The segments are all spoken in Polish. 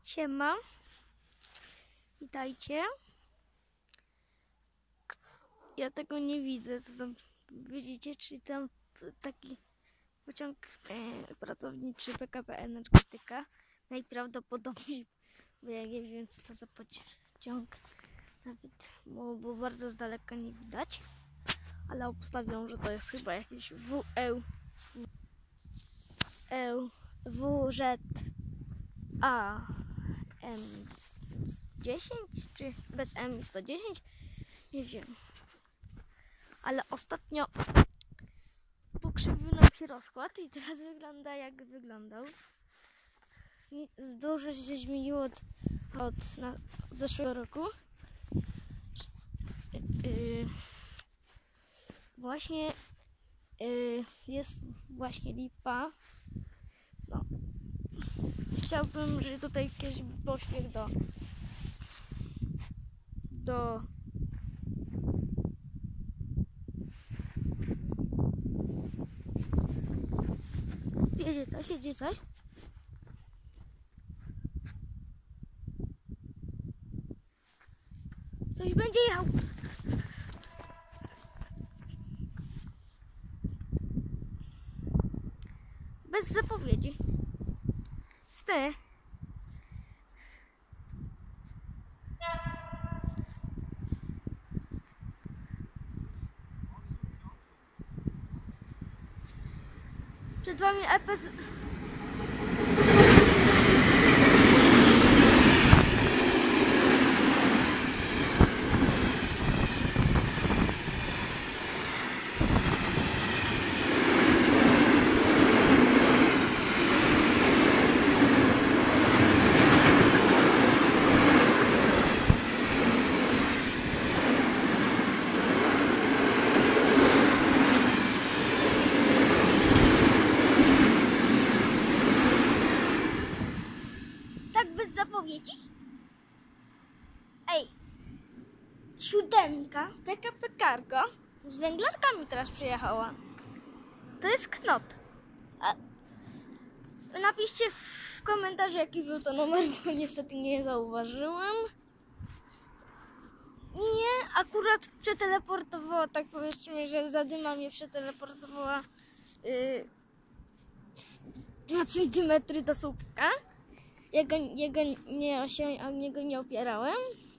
Siema, witajcie. Ja tego nie widzę, co tam widzicie, czyli tam taki pociąg pracowniczy PKP Energetyka. Najprawdopodobniej, bo ja nie wiem, co to za pociąg, nawet bo bardzo z daleka nie widać, ale obstawiam, że to jest chyba jakiś WZA M10, czy bez M 110, nie wiem. Ale ostatnio pokrzywił nam się rozkład i teraz wygląda jak wyglądał. Dużo się zmieniło od zeszłego roku. Właśnie jest właśnie lipa. No. Chciałbym, że tutaj jakiś pośpiech do jedzie coś. Coś będzie jechał. Bez zapowiedzi. Ty. Przed wami EPS. Tak bez zapowiedzi? Ej, 7 PKP Cargo z węglarkami teraz przyjechała. To jest knot. Napiszcie w komentarzu, jaki był to numer, bo niestety nie zauważyłem. Nie, akurat przeteleportowała, tak powiedzmy, że zadyma mnie przeteleportowała 2 cm do słupka. Jego nie opierałem.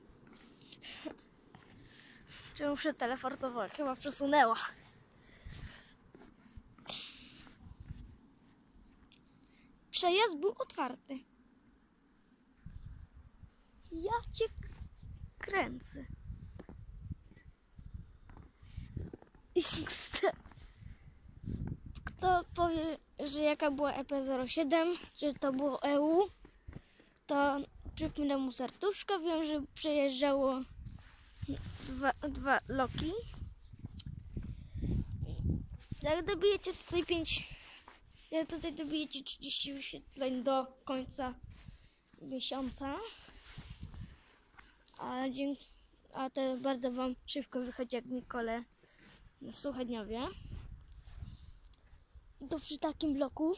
Czemu przeteleportowała? Chyba przesunęła. Przejazd był otwarty. Ja cię kręcę. Kto powie, że jaka była EP07, że to było EU, to przypnę mu serduszko. Wiem, że przejeżdżało dwa loki. Jak dobijecie tutaj 30 wyświetleń do końca miesiąca, a to bardzo wam szybko wychodzi jak Mikole w Suchedniowie. I to przy takim bloku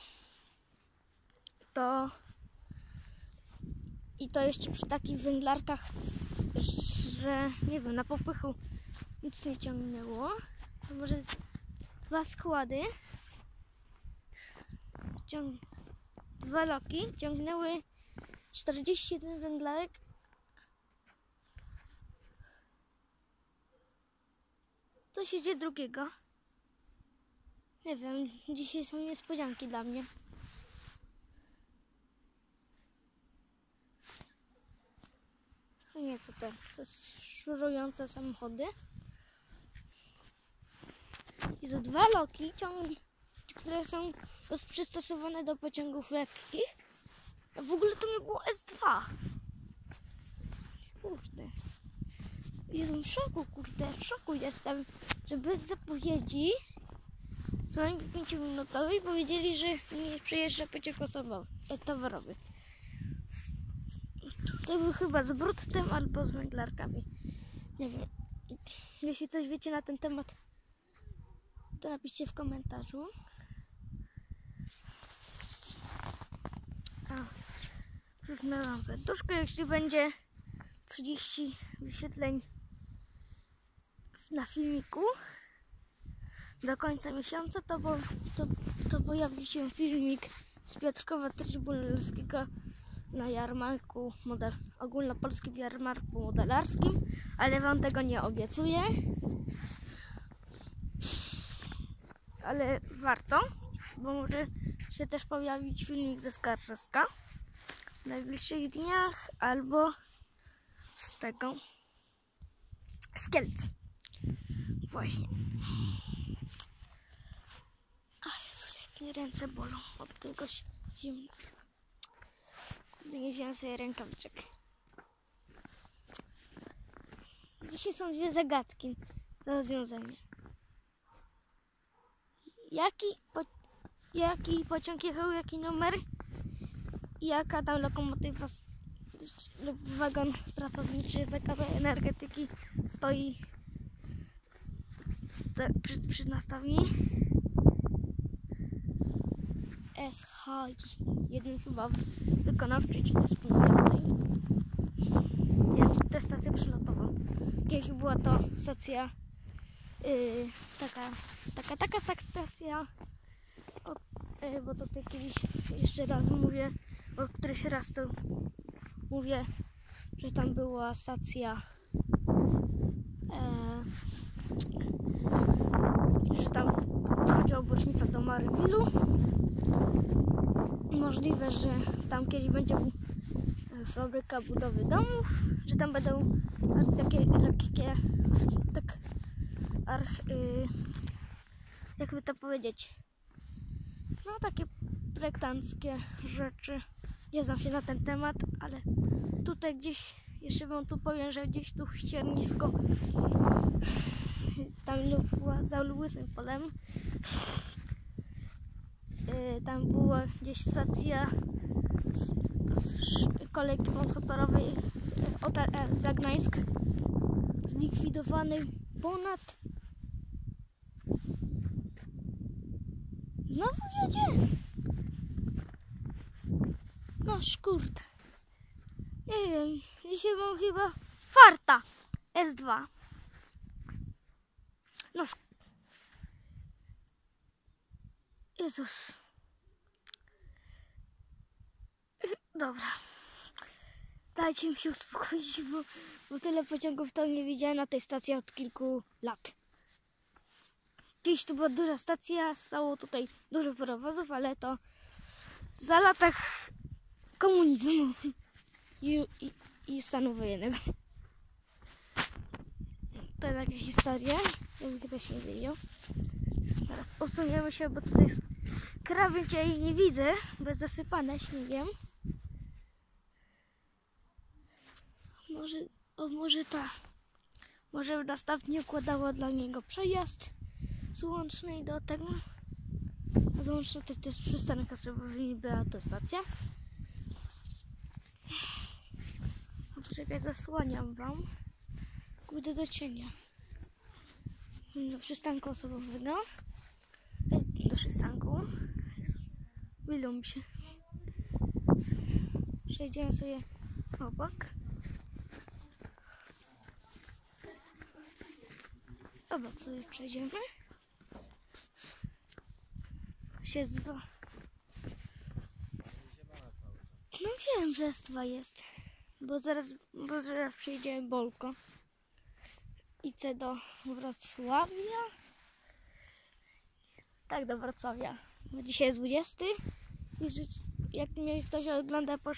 i to jeszcze przy takich węglarkach, że nie wiem, na popychu nic nie ciągnęło. To może 2 składy, 2 loki ciągnęły 41 węglarek. Co się dzieje drugiego? Nie wiem, dzisiaj są niespodzianki dla mnie. Nie, to szurujące samochody. I za 2 loki, które są przystosowane do pociągów lekkich. A w ogóle to nie było S2. Kurde. Jestem w szoku, kurde, w szoku jestem, że bez zapowiedzi, co najmniej 5-minutowej, powiedzieli, że nie przyjeżdża pociąg towarowy. To był chyba z bruttem albo z węglarkami. Nie wiem. Jeśli coś wiecie na ten temat, to napiszcie w komentarzu. przyznam serduszko, jeśli będzie 30 wyświetleń na filmiku do końca miesiąca, to pojawi się filmik z Piotrkowa Trybunalskiego na jarmarku, ogólnopolskim jarmarku modelarskim, ale wam tego nie obiecuję. Ale warto, bo może się też pojawić filmik ze Skarżyska w najbliższych dniach, albo z tego, z Kielc. Właśnie. A Jezus, jak mi ręce bolą od tego zimna. Nie wziąłem sobie rękawiczek. Dzisiaj są dwie zagadki do rozwiązania. Jaki pociąg jechał, jaki numer i jaka tam lokomotywa lub wagon pracowniczy PKP Energetyki stoi przy nastawni. SH1 chyba wykonawczy czy dysponującej. Więc to jest stacja przylotowa. Kiedyś była to stacja taka stacja, bo to kiedyś jeszcze raz mówię, bo któryś raz to mówię, że tam była stacja, że tam chodziła bocznica do Marywilu. Możliwe, że tam kiedyś będzie fabryka budowy domów, że tam będą takie lekkie, jakby to powiedzieć, no takie projektanckie rzeczy. Nie znam się na ten temat, ale tutaj gdzieś, jeszcze wam tu powiem, że gdzieś tu w ściernisko, tam za Łysym Polem, tam była gdzieś stacja kolejki wąskotorowej OTR Zagnańsk, zlikwidowany ponad. Znowu jedzie? No kurde. Nie wiem, dzisiaj mam chyba farta S2. No Jezus. Dobra. Dajcie mi się uspokoić, bo tyle pociągów to nie widziałem na tej stacji od kilku lat. Kiedyś tu była duża stacja, stało tutaj dużo parowozów, ale to za latach komunizmu i stanu wojennego. To jest taka historia, jakby ktoś nie wiedział. Usuniemy się, bo tutaj jest krawędź, ja jej nie widzę, bo jest zasypane śniegiem. Może nastawnie układała dla niego przejazd z Łącznej do tego. A z Łącznej to jest przystanek osobowy, nie była to stacja. Poczekaj, zasłaniam wam. Pójdę do cienia. Do przystanku osobowego. Do przystanku. Wylum się. Przejdziemy sobie obok. Obok sobie przejdziemy. Jest dwa. No wiem, że jest dwa jest. Bo zaraz przyjdzie Bolko. Idę do Wrocławia. Tak, do Wrocławia. Bo dzisiaj jest 20. I jak mnie ktoś ogląda po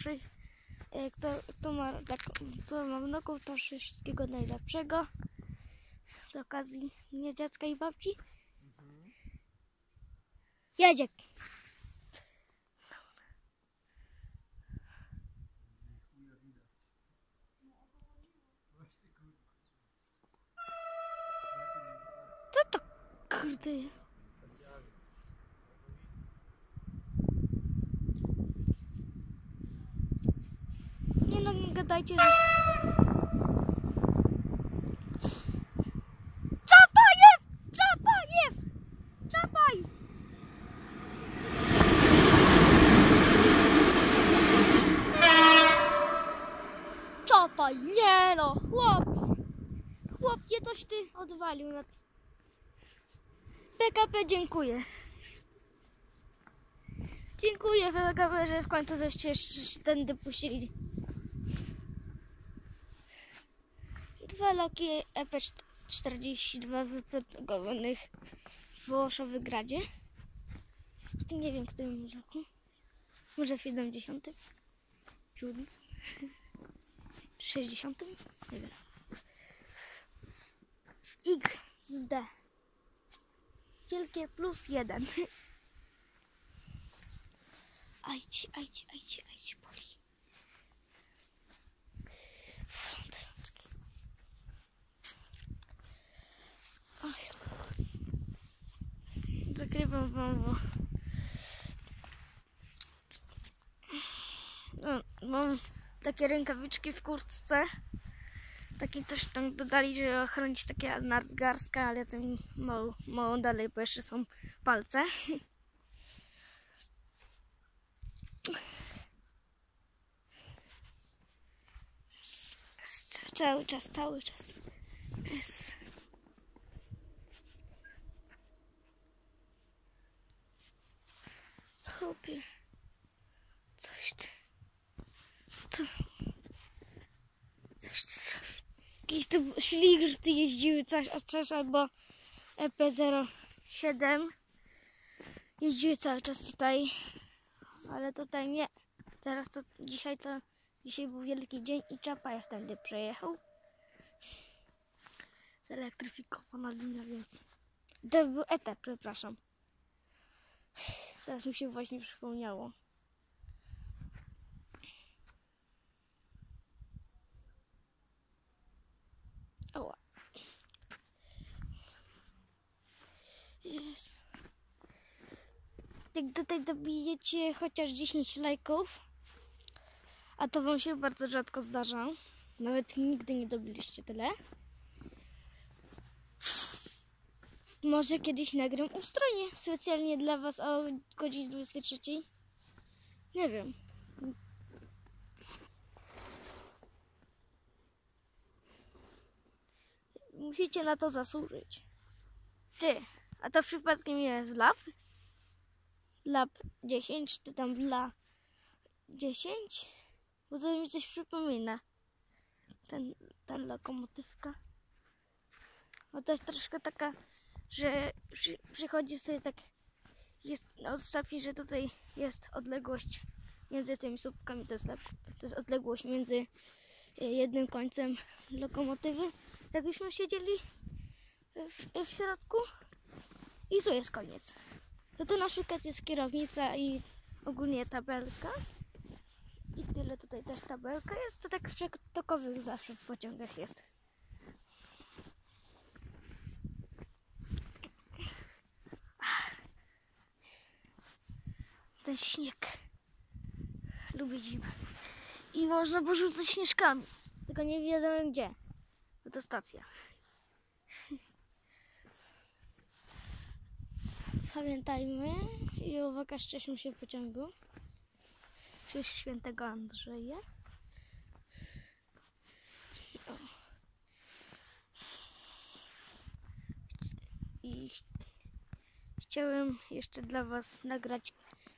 kto ma wnuków, to wszystkiego najlepszego. Z okazji Dnia Dziecka i Babci. Jedzie. Co to kurde? Nie no, nie gadajcie, że... Czapaj! Oj, nie no, chłopie, coś ty odwalił. PKP, dziękuję. Dziękuję PKP, że w końcu żeście jeszcze tędy puścili. 2 loki EP42 wyprodukowanych w Oszowygradzie. Nie wiem, w którym roku. Może w 70? 7? 60? Nie wiem. XD. Wielkie +1. Ajcie, boli. Fronterączki. Zakrywam wam, bo... No, mam takie rękawiczki w kurtce. Taki też tam dodali, żeby ochronić takie nadgarstka, ale ja tym mało dalej, bo jeszcze są palce. Cały czas. Jest. Chłopie. Coś ty. Jakieś tu śligry jeździły coś albo EP07 jeździły cały czas tutaj, ale tutaj nie. Teraz to dzisiaj był wielki dzień i Czapajew tędy przejechał. Zelektryfikowana linia, więc to był etap, przepraszam. Teraz mi się właśnie przypomniało. Oła. Jest. Jak tutaj dobijecie chociaż 10 lajków, a to wam się bardzo rzadko zdarza, nawet nigdy nie dobiliście tyle, może kiedyś nagram ustronie specjalnie dla was o godzinie 23. Nie wiem. Musicie na to zasłużyć. Ty, a to przypadkiem jest lab? Lab 10, czy tam dla 10? Bo to mi coś przypomina. Ten lokomotywka. Bo to jest troszkę taka, że przychodzi sobie tak, jest odstawi, że tutaj jest odległość między tymi słupkami, to jest odległość między jednym końcem lokomotywy, jakbyśmy siedzieli w środku, i tu jest koniec. To na przykład jest kierownica i ogólnie tabelka. I tyle, tutaj też tabelka jest. To tak w przetokowych zawsze w pociągach jest. Ten śnieg. Lubię zimę. I można porzucać śnieżkami. Tylko nie wiadomo gdzie. Bo to stacja. Pamiętajmy i uwaga, szczęśmy się w pociągu. Cześć świętego Andrzeja. I chciałem jeszcze dla was nagrać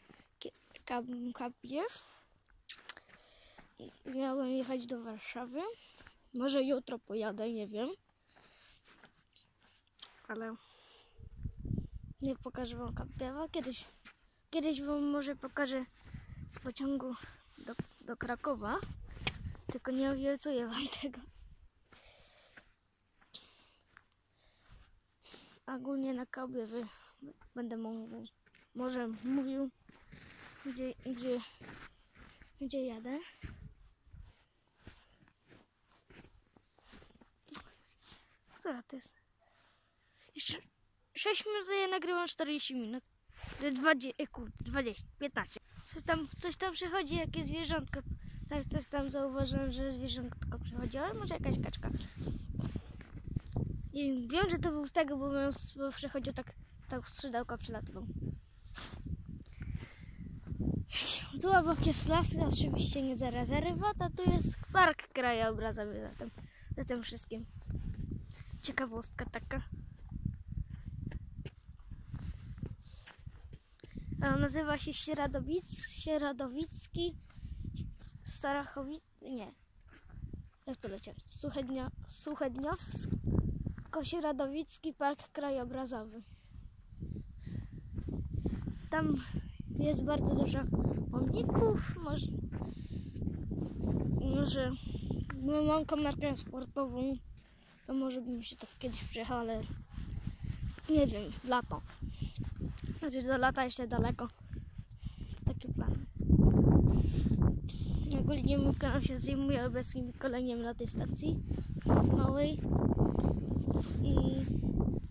Kabiew. Miałem jechać do Warszawy. Może jutro pojadę, nie wiem. Ale nie pokażę wam Kabiewa. Kiedyś wam może pokażę z pociągu do Krakowa. Tylko nie obiecuję wam tego. Ogólnie na Kabiewy będę może mówił, gdzie jadę. Która to jest? Jeszcze 6 minut, ja nagrywam 40 minut. 20, 15. Coś tam przychodzi, jakieś zwierzątko. Tak, coś tam zauważyłem, że zwierzątko przychodzi, ale może jakaś kaczka. I wiem, że to był tego, bo przechodził tak skrzydełko przelatywał. Tu obok jest las, oczywiście nie za rezerwat, a tu jest park krajobrazowy za tym wszystkim. Ciekawostka taka. Nazywa się Sieradowicki nie. Jak to leciał? Suchedniowsko-Sieradowicki Park Krajobrazowy. Tam jest bardzo dużo pomników. Może mam kamerkę sportową, to może bym się tak kiedyś przyjechał, ale nie wiem, lato. Znaczy do lata jeszcze daleko. To takie plany. Ogólnie mój kanał się zajmuje obecnie koleniem na tej stacji małej i